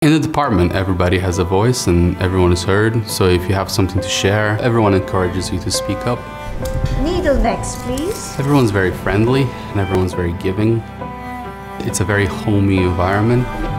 In the department, everybody has a voice and everyone is heard. So if you have something to share, everyone encourages you to speak up. Needle next, please. Everyone's very friendly and everyone's very giving. It's a very homey environment.